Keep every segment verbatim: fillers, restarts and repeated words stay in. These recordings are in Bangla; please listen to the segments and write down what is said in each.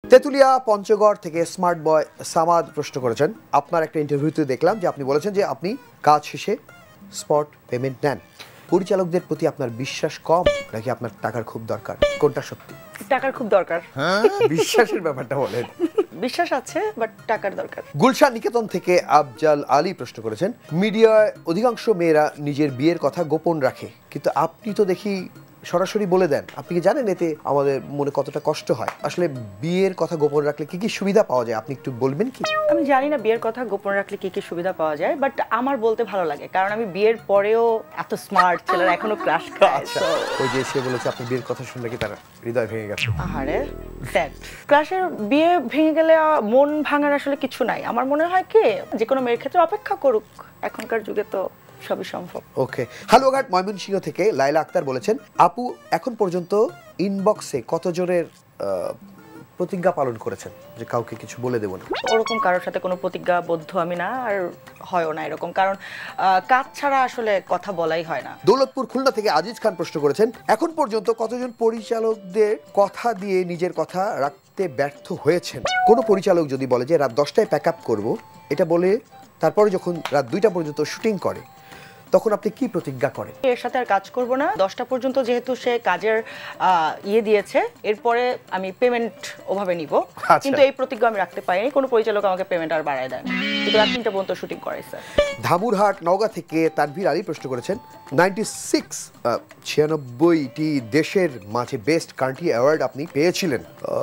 তেতুলিয়া পঞ্চগড় থেকে স্মার্ট বয় সামাদ প্রশ্ন করেছেন, আপনার একটা ইন্টারভিউতে দেখলাম যে আপনি বলেছেন যে আপনি কাজ শেষে স্পট পেমেন্ট নেন। পরিচালকদের প্রতি আপনার বিশ্বাস কম নাকি আপনার টাকার খুব দরকার? কোনটা সত্যি? টাকার খুব দরকার। হ্যাঁ, বিশ্বাসের ব্যাপারটা বলেন। বিশ্বাস আছে বাট টাকার দরকার। গুলশান নিকেতন থেকে আফজাল আলী প্রশ্ন করেছেন, মিডিয়ায় অধিকাংশ মেয়েরা নিজের বিয়ের কথা গোপন রাখে, কিন্তু আপনি তো দেখি সরাসরি বলে দেন। আপনি কি জানেন এতে আমাদের মনে কতটা কষ্ট হয়? আসলে বিয়ের কথা গোপন রাখলে কি কি সুবিধা পাওয়া যায়, আপনি একটু বলবেন কি? আমি জানি না বিয়ের কথা গোপন রাখলে কি কি সুবিধা পাওয়া যায়, বাট আমার বলতে ভালো লাগে, কারণ আমি বিয়ের পরেও এত স্মার্ট ছেলেরা এখনো ক্রাশ খায়। ওই যে সে বলেছে আপনি বিয়ের কথা শুনলে কি তার হৃদয় ভেঙে গেছে? আহারে স্যাড। ক্রাশের বিয়ে ভেঙে গেলে মন ভাঙার আসলে কিছু নাই। আমার মনে হয় কি যে কোনো মেয়ের ক্ষেত্রে অপেক্ষা করুক, এখনকার যুগে তো সবই সম্ভব। ওকে। হালুয়াঘাট ময়মনসিংহ থেকে লাইলা আক্তার বলেছেন, আপু এখন পর্যন্ত ইনবক্সে কত জনের প্রতিজ্ঞা পালন করেছেন যে কাউকে কিছু বলে দেব না? ওরকম কারোর সাথে কোনো প্রতিজ্ঞাবদ্ধ আমি না, আর হয়ও না এরকম, কারণ কাজ ছাড়া আসলে কথা বলাই হয় না। দৌলতপুর খুলনা থেকে আজিজ খান প্রশ্ন করেছেন, এখন পর্যন্ত কতজন পরিচালকদের কথা দিয়ে নিজের কথা রাখতে ব্যর্থ হয়েছেন? কোনো পরিচালক যদি বলে যে রাত দশটায় প্যাক আপ করবো, এটা বলে তারপরে যখন রাত দুইটা পর্যন্ত শুটিং করে, তখন আপনি কি প্রতিজ্ঞা করেন? এর সাথে আর কাজ করব না, দশটা পর্যন্ত যেহেতু সে কাজের ইয়ে দিয়েছে, এরপরে আমি পেমেন্ট ওভাবে নিব, কিন্তু এই প্রতিজ্ঞা আমি রাখতে পারিনি। কোনো পরিচালক আমাকে পেমেন্ট আর বাড়ায় দেন, কিন্তু রাত তিনটা পর্যন্ত শুটিং করাইছে। ধামুরহাট নওগাঁ থেকে তানভীর আলী প্রশ্ন করেছেন, নাইনটি সিক্স ছিয়ানব্বইটি দেশের মাঝে বেস্ট কান্ট্রি অ্যাওয়ার্ড আপনি পেয়েছিলেন।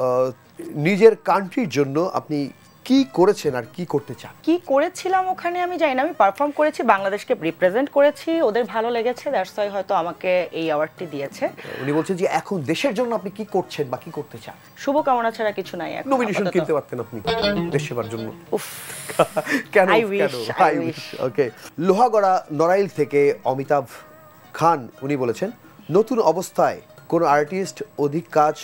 নিজের কান্ট্রির জন্য আপনি কি করেছেন আর কি করতে চান? কি করেছিলাম ওখানে আমি জানি না, আমি পারফর্ম করেছি, বাংলাদেশকে রিপ্রেজেন্ট করেছি, ওদের ভালো লেগেছে, দ্যাটস ওয়াই হয়তো আমাকে এই অ্যাওয়ার্ডটি দিয়েছে। উনি বলছেন যে এখন দেশের জন্য আপনি কি করছেন বা কি করতে চান? শুভকামনা ছাড়া কিছু নাই। এখন নমিনেশন কিনতে পারতেন আপনি দেশ সেবার জন্য। উফ, কেন? I wish, I wish. Okay. Lohagara Narail থেকে অমিতাভ খান উনি বলেছেন, নতুন অবস্থায় কোন আর্টিস্ট অধিক কাজ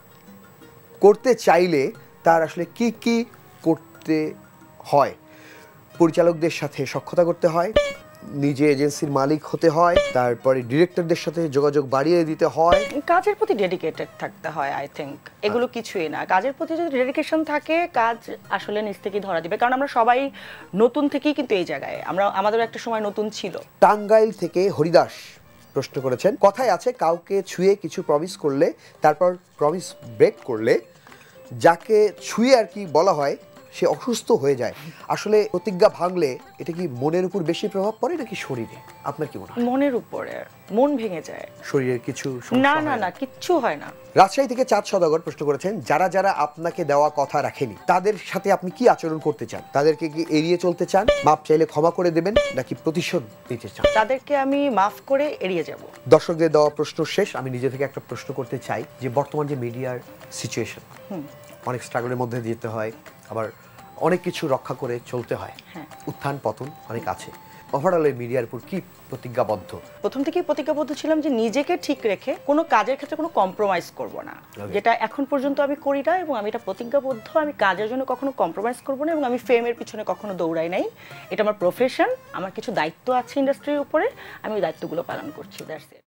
করতে চাইলে তার আসলে কি কি করতে হয়? পরিচালকদের সাথে সখ্যতা করতে হয়, নিজে এজেন্সির মালিক হতে হয়, তারপরে ডিরেক্টরদের সাথে যোগাযোগ বাড়িয়ে দিতে হয়, কাজের প্রতি ডেডিকেটেড থাকতে হয়। আই থিংক এগুলো কিছুই না। কাজের প্রতি যদি ডেডিকেশন থাকে, কাজ আসলে নিজ থেকেই ধরা দিবে, কারণ আমরা সবাই নতুন থেকেই কিন্তু এই জায়গায়, আমরা আমাদের একটা সময় নতুন ছিল। টাঙ্গাইল থেকে হরিদাস প্রশ্ন করেছেন, কথায় আছে কাউকে ছুঁয়ে কিছু প্রমিস করলে তারপর প্রমিস ব্রেক করলে যাকে ছুঁয়ে আর কি বলা হয় সে অসুস্থ হয়ে যায়। আসলে প্রতিজ্ঞা ভাঙলে এটা কি মনের উপর বেশি প্রভাব পড়ে নাকি শরীরে? আপনার কি মনে হয়? মনের উপরে। মন ভেঙে যায়, শরীরের কিছু না না না কিচ্ছু হয় না। রাজশাহী থেকে চাঁদ সওদাগর প্রশ্ন করেছেন, যারা যারা আপনাকে দেওয়া কথা রাখেনি তাদের সাথে আপনি কি আচরণ করতে চান? তাদেরকে কি এড়িয়ে চলতে চান, মাপ চাইলে ক্ষমা করে দেবেন, নাকি প্রতিশোধ নিতে চান? তাদেরকে আমি মাফ করে এড়িয়ে যাব। দর্শকদের দেওয়া প্রশ্ন শেষ। আমি নিজে থেকে একটা প্রশ্ন করতে চাই যে বর্তমান যে মিডিয়ার সিচুয়েশন, অনেক স্ট্রাগলের মধ্যে যেতে হয়, আবার অনেক কিছু রক্ষা করে চলতে হয়, উত্থান পতন অনেক আছে। ওভারঅল মিডিয়ার উপর কি প্রতিজ্ঞাবদ্ধ? প্রথম থেকেই প্রতিজ্ঞাবদ্ধ ছিলাম যে নিজেকে ঠিক রেখে কোনো কাজের ক্ষেত্রে কোনো কম্প্রোমাইজ করব না, যেটা এখন পর্যন্ত আমি করি না, এবং আমি এটা প্রতিজ্ঞাবদ্ধ। আমি কাজের জন্য কখনো কম্প্রোমাইজ করব না, এবং আমি ফেমের পিছনে কখনো দৌড়াই নাই। এটা আমার প্রফেশন, আমার কিছু দায়িত্ব আছে ইন্ডাস্ট্রির উপরে, আমি ওই দায়িত্বগুলো পালন করছি। দ্যাটস ইট।